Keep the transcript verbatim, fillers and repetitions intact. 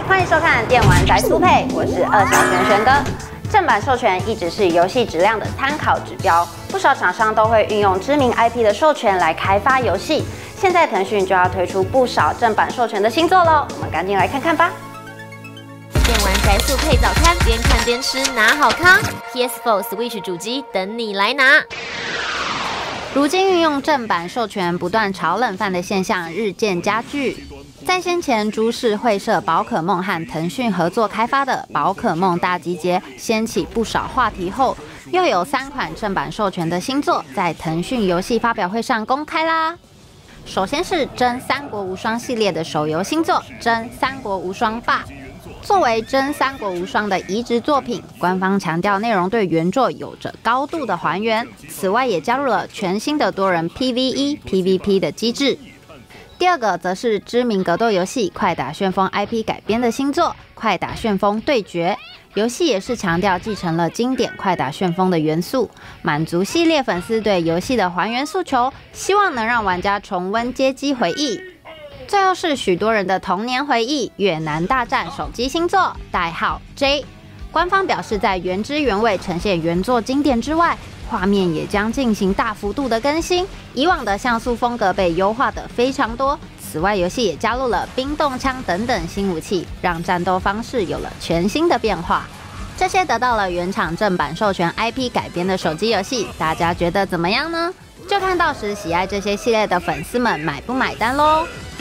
欢迎收看《电玩宅速配》，我是二小璇璇哥。正版授权一直是游戏质量的参考指标，不少厂商都会运用知名 I P 的授权来开发游戏。现在腾讯就要推出不少正版授权的新作喽，我们赶紧来看看吧。 电玩宅速配早餐，边看边吃拿好康 ，P S 四、Switch 主机等你来拿。 如今运用正版授权不断炒冷饭的现象日渐加剧。在先前株式会社宝可梦和腾讯合作开发的《宝可梦大集结》掀起不少话题后，又有三款正版授权的新作在腾讯游戏发表会上公开啦。首先是《真三国无双》系列的手游新作《真三国无双霸》。 作为《真三国无双》的移植作品，官方强调内容对原作有着高度的还原。此外，也加入了全新的多人 P V E、P V P 的机制。第二个则是知名格斗游戏《快打旋风》I P 改编的新作《快打旋风对决》。游戏也是强调继承了经典《快打旋风》的元素，满足系列粉丝对游戏的还原诉求，希望能让玩家重温街机回忆。 最后是许多人的童年回忆《越南大战》手机新作，代号 J。官方表示，在原汁原味呈现原作经典之外，画面也将进行大幅度的更新，以往的像素风格被优化的非常多。此外，游戏也加入了冰冻枪等等新武器，让战斗方式有了全新的变化。这些得到了原厂正版授权 I P 改编的手机游戏，大家觉得怎么样呢？就看到时喜爱这些系列的粉丝们买不买单喽！